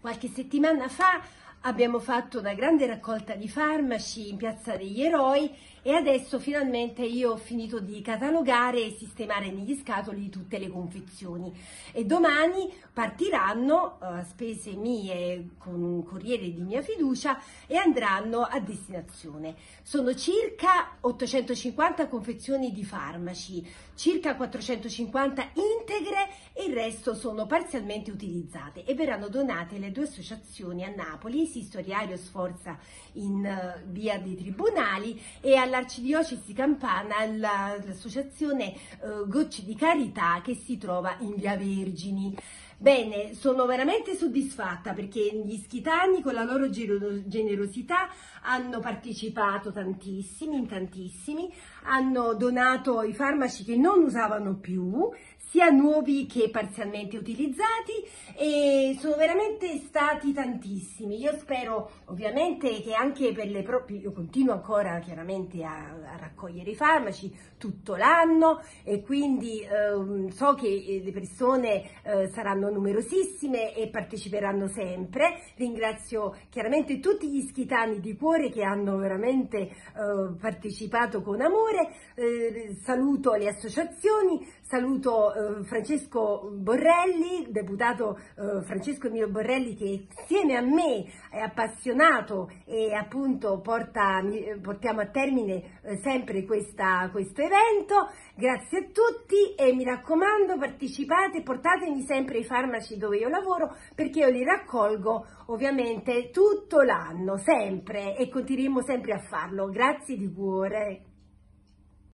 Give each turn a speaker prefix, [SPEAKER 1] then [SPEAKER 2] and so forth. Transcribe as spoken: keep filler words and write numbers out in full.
[SPEAKER 1] Qualche settimana fa abbiamo fatto una grande raccolta di farmaci in Piazza degli Eroi e adesso finalmente io ho finito di catalogare e sistemare negli scatoli tutte le confezioni e domani partiranno a uh, spese mie con un corriere di mia fiducia e andranno a destinazione. Sono circa ottocentocinquanta confezioni di farmaci, circa quattrocentocinquanta integre e il resto sono parzialmente utilizzate e verranno donate alle due associazioni a Napoli, Sisto Ilario Sforza in uh, via dei Tribunali e all'Arcidiocesi Campana all'associazione uh, Gocce di Carità che si trova in via Vergini. Bene, sono veramente soddisfatta perché gli ischitani con la loro generosità hanno partecipato tantissimi, in tantissimi, hanno donato i farmaci che non usavano più, sia nuovi che parzialmente utilizzati, e sono veramente stati tantissimi. Io spero ovviamente che anche per le proprie, io continuo ancora chiaramente a, a raccogliere i farmaci tutto l'anno e quindi eh, so che le persone eh, saranno numerosissime e parteciperanno sempre. Ringrazio chiaramente tutti gli ischitani di cuore che hanno veramente eh, partecipato con amore, eh, saluto le associazioni, saluto eh, Francesco Borrelli, deputato eh, Francesco Emilio Borrelli, che insieme a me è appassionato e appunto porta, portiamo a termine eh, sempre questa, questo evento. Grazie a tutti e mi raccomando, partecipate, portatemi sempre i farmaci dove io lavoro perché io li raccolgo ovviamente tutto l'anno, sempre, e continueremo sempre a farlo. Grazie di cuore.